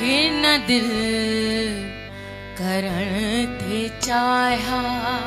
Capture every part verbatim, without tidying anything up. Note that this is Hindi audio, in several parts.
हिन दिल करण ते चाहा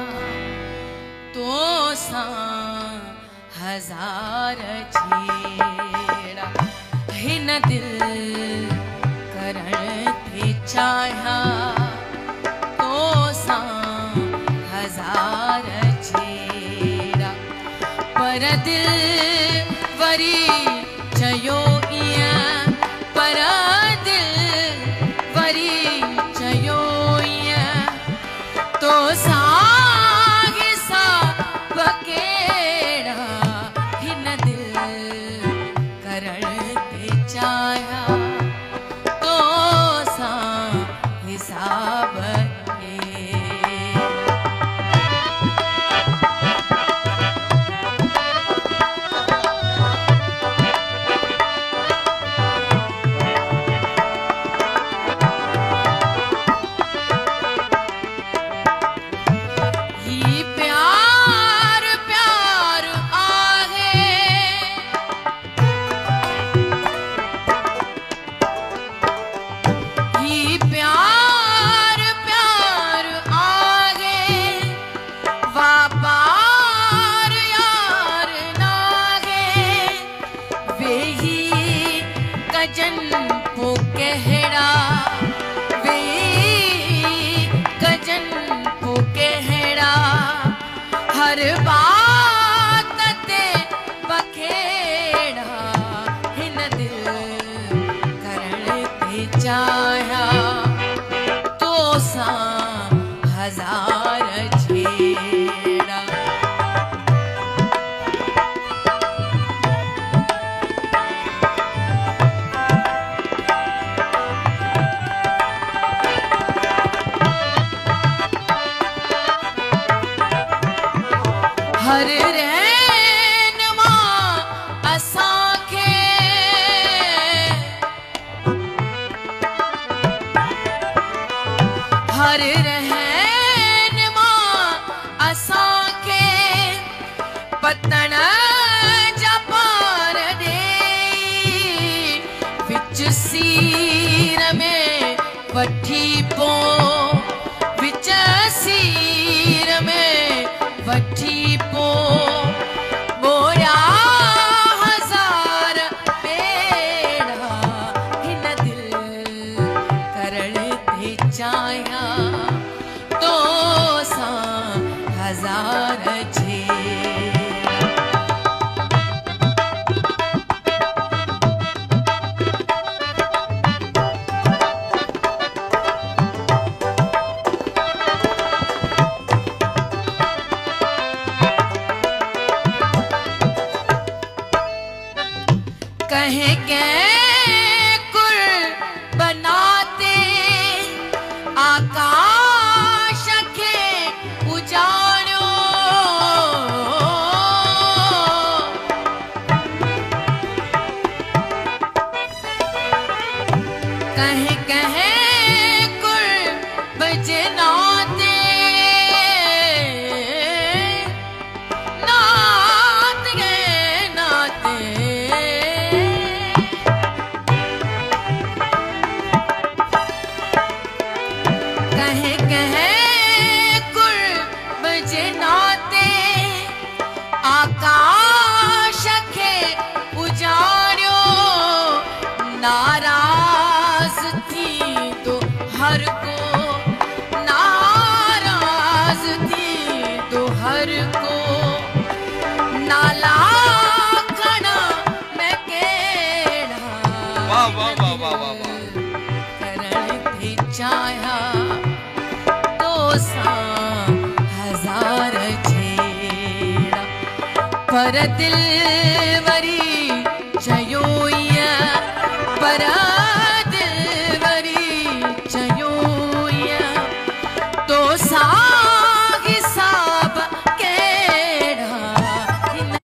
तो सां हजार छेड़ा हिन दिल करण ते चाहा तो सां हजार छेड़ा पर दिल वरी चयो इयां पर दिल वरी चयो इयां तो सां हिसाब केड़ा हिन दिल करण ते चाहा तो सां हिसाब गजन पो कहड़ा वे गजन पो कहड़ा हर बात ते बखेड़ा हिन दिल करण ते चाहा तो सां हजार छेड़ा हर रहन मां असांखे हर रहन मां असांखे पतन जा पार ॾे विच सीर में वठी पो विच सीर में वठी पो बोया हजार पेड़ा हिन दिल करण ते चाहा तो सां हजार कहे के कुल बनाते आकाश के उजाड़ो कहे कहे कुल बजनाते नात गे नाते कहे कहे कुल बजनाते आकाश के उजाड़ो नाराज थी तो हर को नाराज थी तो हर को नाला खड़ा मैं केड़ा वाह वाह वाह वाह वाह करण ते चाहा तो सां हजार छेड़ा पर दिल